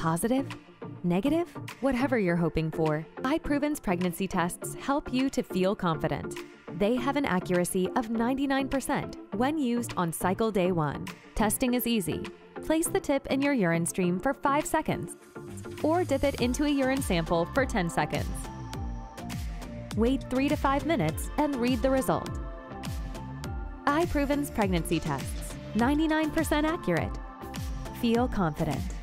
Positive? Negative? Whatever you're hoping for, iProven's pregnancy tests help you to feel confident. They have an accuracy of 99% when used on cycle day 1. Testing is easy. Place the tip in your urine stream for 5 seconds, or dip it into a urine sample for 10 seconds. Wait 3 to 5 minutes and read the result. iProven's pregnancy tests, 99% accurate. Feel confident.